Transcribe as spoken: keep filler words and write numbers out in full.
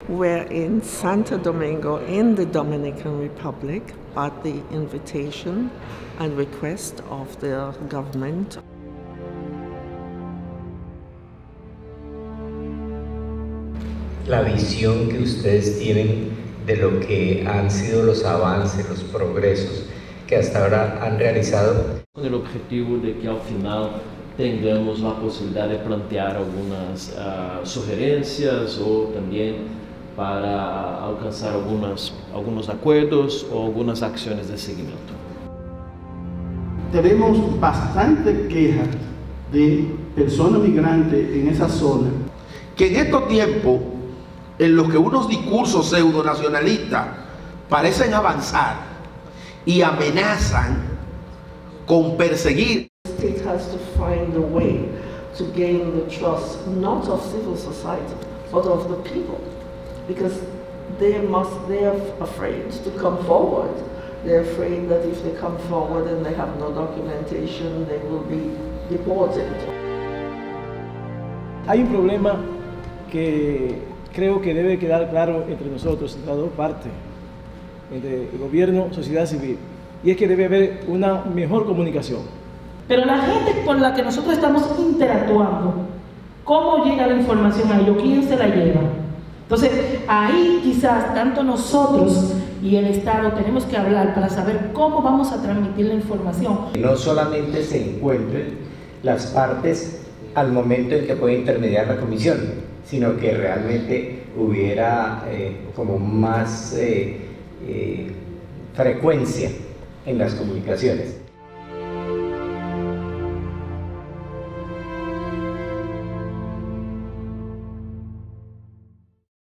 We're in Santo Domingo in the Dominican Republic at the invitation and request of the government. La visión que ustedes tienen de lo que han sido los avances, los progresos que hasta ahora han realizado. Con el objetivo de que al final tengamos la posibilidad de plantear algunas uh, sugerencias o también para alcanzar algunas, algunos acuerdos o algunas acciones de seguimiento. Tenemos bastante quejas de personas migrantes en esa zona. Que en estos tiempos, en los que unos discursos pseudonacionalistas parecen avanzar y amenazan con perseguir. The state has to find a way to gain the trust, not of civil society, but of the people. Because they must, they are afraid to come forward. They're afraid that if they come forward and they have no documentation, they will be deported. Hay un problema que creo que debe quedar claro entre nosotros, entre las dos partes, entre el gobierno, sociedad civil, y es que debe haber una mejor comunicación. Pero la gente con la que nosotros estamos interactuando, ¿cómo llega la información a ellos? ¿Quién se la lleva? Entonces, ahí quizás tanto nosotros y el Estado tenemos que hablar para saber cómo vamos a transmitir la información. No solamente se encuentren las partes al momento en que puede intermediar la comisión, sino que realmente hubiera eh, como más eh, eh, frecuencia en las comunicaciones.